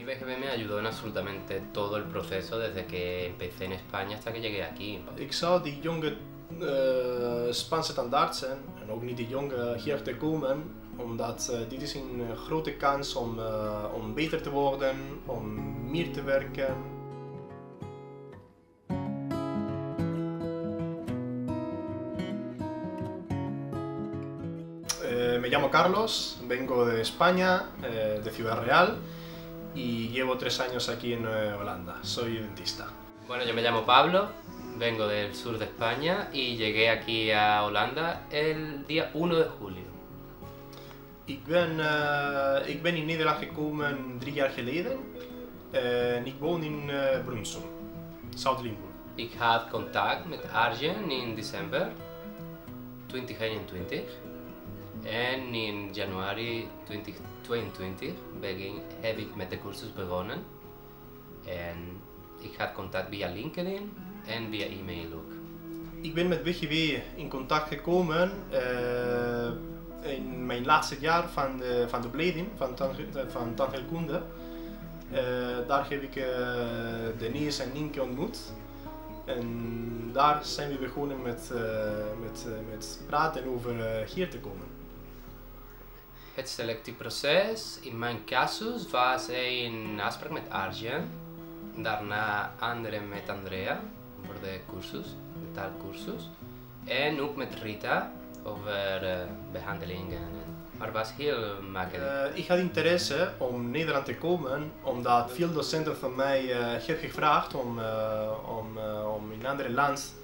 BGB me ayudó en absolutamente todo el proceso desde que empecé en España hasta que llegué aquí. Ik zou die jonge Spaanse standaard zijn en ook niet die jonge hier te komen, omdat dit is een grote kans om beter te worden, om meer te werken. Me llamo Carlos, vengo de España, de Ciudad Real, y llevo 3 años aquí en Holanda. Soy dentista. Bueno, yo me llamo Pablo, vengo del sur de España y llegué aquí a Holanda el día 1 de julio. Ik ben in Nederland gekomen 3 jaar geleden en ik woon in Brunssum, Zuid-Limburg. Ik had contact met Arjen in december 2021 en in januari 2022 heb ik met de cursus begonnen. En ik had contact via LinkedIn en via e-mail ook. Ik ben met BGW in contact gekomen in mijn laatste jaar van de opleiding van tandheelkunde. Daar heb ik Denise en Nienke ontmoet. En daar zijn we begonnen met praten over hier te komen. Het selectieproces in mijn casus was een afspraak met Arjen, daarna andere met Andrea voor de cursus, de taalkursus, en ook met Rita over behandelingen. Maar het was heel makkelijk. Ik had interesse om Nederland te komen, omdat veel docenten van mij hebben gevraagd om in een ander land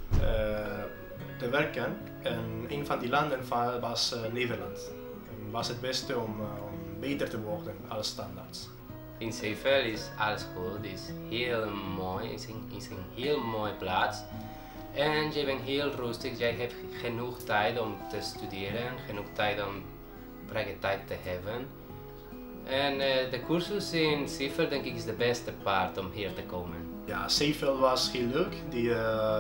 te werken. En een van die landen was Nederland. En was het beste om beter te worden als standaard. In Zeevel is alles goed, het is heel mooi, het is een heel mooie plaats. En je bent heel rustig, jij hebt genoeg tijd om te studeren, genoeg tijd om vrije tijd te hebben. En de cursus in Zeevel denk ik is de beste part om hier te komen. Ja, Zeevel was heel leuk. Die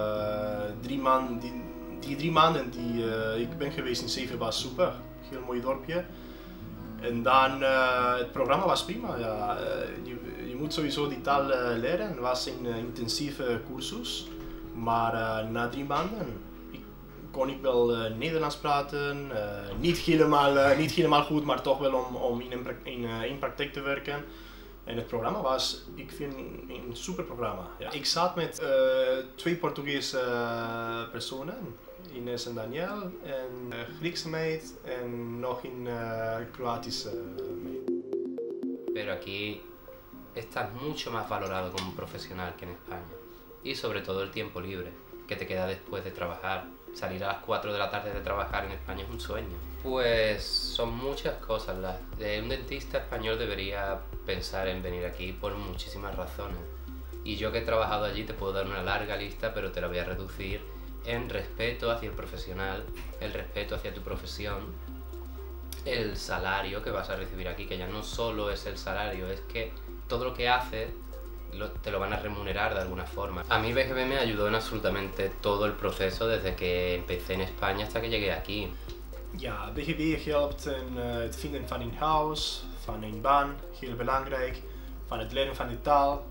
3 maanden die ik ben geweest in Zeevel was super. Heel mooi dorpje. En dan het programma was prima. Ja, je moet sowieso die taal leren. Het was een intensieve cursus. Maar na 3 maanden kon ik wel Nederlands praten. Niet helemaal goed, maar toch wel om in praktijk te werken. En het programma was, ik vind, een super programma. Ja. Ik zat met 2 Portugese personen. Ines en Daniel, en Griekse meid en nog een Kroatische meid. Pero aquí estás mucho más valorado como profesional que en España. Y sobre todo el tiempo libre que te queda después de trabajar. Salir a las 4 de la tarde de trabajar en España es un sueño. Pues son muchas cosas. Un dentista español debería pensar en venir aquí por muchísimas razones. Y yo que he trabajado allí te puedo dar una larga lista, pero te la voy a reducir en respeto hacia el profesional, el respeto hacia tu profesión, el salario que vas a recibir aquí, que ya no solo es el salario, es que todo lo que haces te lo van a remunerar de alguna forma. A mí BGB me ayudó en absolutamente todo el proceso desde que empecé en España hasta que llegué aquí. Ja, BGB helpt in het vinden van een huis, van een baan, heel belangrijk, van het leren van de taal,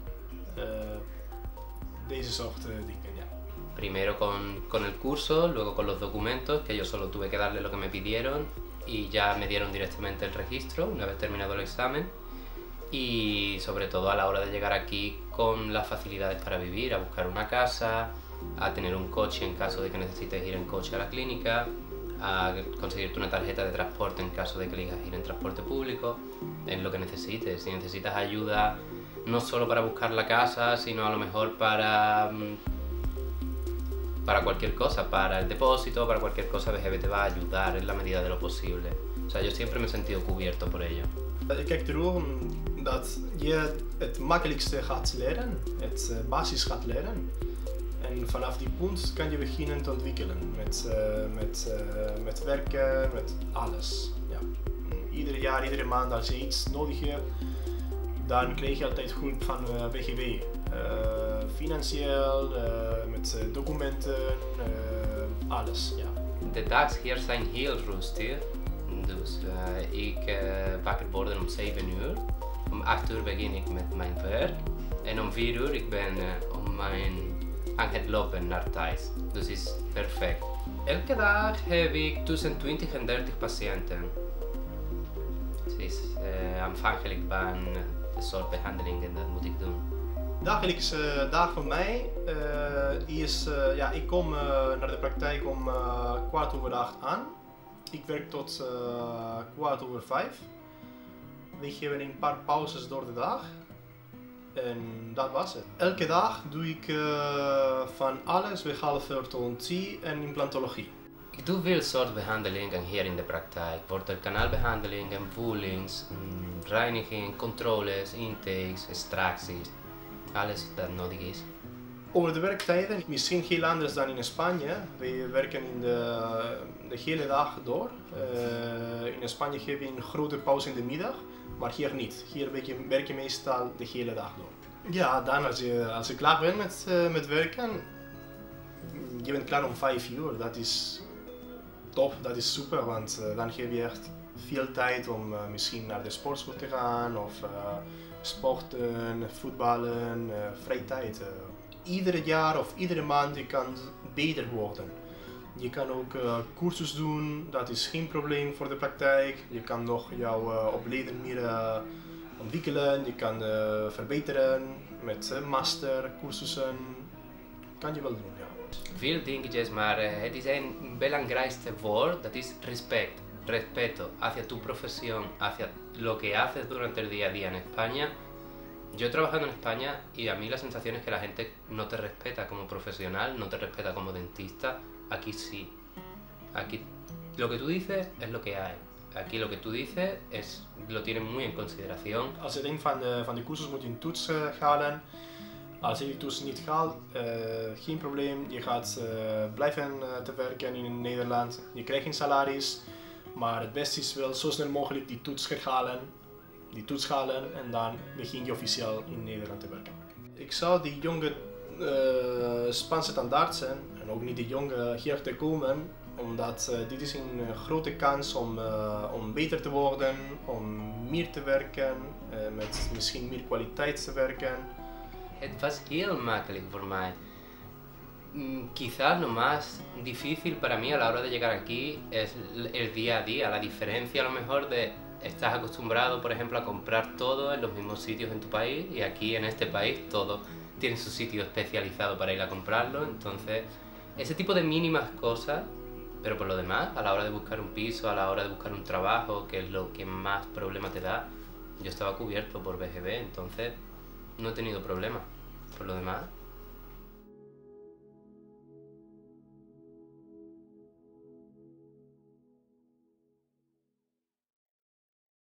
deze soort dingen. Ja. Primero con el curso, luego con los documentos, que yo solo tuve que darle lo que me pidieron y ya me dieron directamente el registro una vez terminado el examen. Y sobre todo a la hora de llegar aquí con las facilidades para vivir, a buscar una casa, a tener un coche en caso de que necesites ir en coche a la clínica, a conseguirte una tarjeta de transporte en caso de que elijas ir en transporte público, en lo que necesites. Si necesitas ayuda no solo para buscar la casa, sino a lo mejor para cualquier cosa, para el depósito, para cualquier cosa, BGB te va a ayudar en la medida de lo posible. O sea, yo siempre me he sentido cubierto por ello. Ik kijk erom dat je het makkelijkste gaat leren, het basis gaat leren. En vanaf die punt kan je beginnen te ontwikkelen met werken, met alles. Ja. Ieder jaar, iedere maand als je iets nodig hebt, dan krijg je altijd hulp van BGW. Financieel, met documenten, alles. Ja. De dagen hier zijn heel rustig. Dus ik wakker worden om 7 uur Om 8 uur begin ik met mijn werk en om 4 uur ik ben aan het lopen naar thuis. Dus is perfect. Elke dag heb ik tussen 20 en 30 patiënten. Dus aanvankelijk van de soort behandelingen dat moet ik doen. Dagelijkse dag voor mij is, ik kom naar de praktijk om 7:15 aan. Ik werk tot 4:15. We geven een paar pauzes door de dag. En dat was het. Elke dag doe ik van alles, behalve orthodontie en implantologie. Ik doe veel soorten behandelingen hier in de praktijk. Wortelkanaalbehandelingen, voelings, reiniging, controles, intakes, extracties. Alles dat nodig is. Over de werktijden, misschien heel anders dan in Spanje. We werken in de hele dag door. In Spanje geven we een grote pauze in de middag, maar hier niet. Hier werk je meestal de hele dag door. Ja, dan als je klaar bent met werken, je bent klaar om 5 uur. Dat is top, dat is super, want dan heb je echt veel tijd om misschien naar de sportschool te gaan of sporten, voetballen, vrije tijd. Iedere jaar of iedere maand je kan beter worden. Je kan ook cursus doen, dat is geen probleem voor de praktijk. Je kan nog jouw opleiding meer ontwikkelen, je kan verbeteren met master, cursussen. Kan je wel doen, ja. Veel dingetjes, maar het is een belangrijkste woord, dat is respect. Respeto hacia tu profesión, hacia lo que haces durante el día a día en España. Yo he trabajado en España y a mí la sensación es que la gente no te respeta como profesional, no te respeta como dentista. Aquí sí. Aquí lo que tú dices es lo que hay. Aquí lo que tú dices lo tienen muy en consideración. Als je denkt van de cursus moet je een toets halen. Als je die toets niet haalt, geen probleem. Je gaat blijven te werken in Nederland. Je krijgt geen salaris. Maar het beste is wel zo snel mogelijk die toets halen en dan begin je officieel in Nederland te werken. Ik zou die jonge Spaanse tandartsen en ook niet de jonge hier te komen, omdat dit is een grote kans om beter te worden, om meer te werken, met misschien meer kwaliteit te werken. Het was heel makkelijk voor mij. Quizás lo más difícil para mí a la hora de llegar aquí es el día a día, la diferencia a lo mejor de estás acostumbrado, por ejemplo, a comprar todo en los mismos sitios en tu país y aquí en este país todo tiene su sitio especializado para ir a comprarlo, entonces ese tipo de mínimas cosas, pero por lo demás, a la hora de buscar un piso, a la hora de buscar un trabajo, que es lo que más problema te da, yo estaba cubierto por BGB, entonces no he tenido problema, por lo demás.